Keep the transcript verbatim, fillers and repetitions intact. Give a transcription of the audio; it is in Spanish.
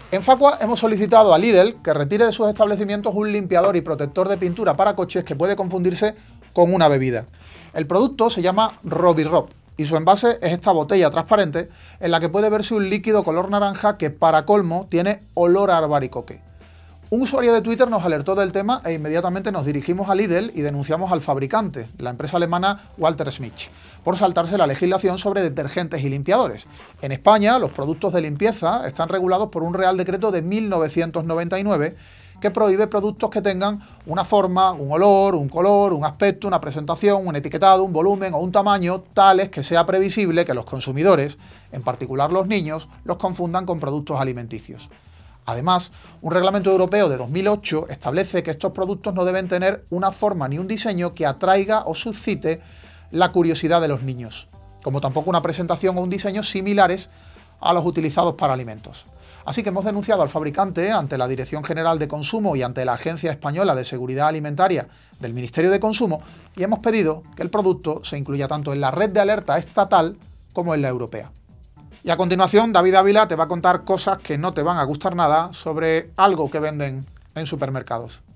En Facua hemos solicitado a Lidl que retire de sus establecimientos un limpiador y protector de pintura para coches que puede confundirse con una bebida. El producto se llama Robirob y su envase es esta botella transparente en la que puede verse un líquido color naranja que, para colmo, tiene olor a albaricoque. Un usuario de Twitter nos alertó del tema e inmediatamente nos dirigimos a Lidl y denunciamos al fabricante, la empresa alemana Walter Schmidt, por saltarse la legislación sobre detergentes y limpiadores. En España, los productos de limpieza están regulados por un Real Decreto de mil novecientos noventa y nueve que prohíbe productos que tengan una forma, un olor, un color, un aspecto, una presentación, un etiquetado, un volumen o un tamaño tales que sea previsible que los consumidores, en particular los niños, los confundan con productos alimenticios. Además, un reglamento europeo de dos mil ocho establece que estos productos no deben tener una forma ni un diseño que atraiga o suscite la curiosidad de los niños, como tampoco una presentación o un diseño similares a los utilizados para alimentos. Así que hemos denunciado al fabricante ante la Dirección General de Consumo y ante la Agencia Española de Seguridad Alimentaria del Ministerio de Consumo y hemos pedido que el producto se incluya tanto en la red de alerta estatal como en la europea. Y a continuación, David Ávila te va a contar cosas que no te van a gustar nada sobre algo que venden en supermercados.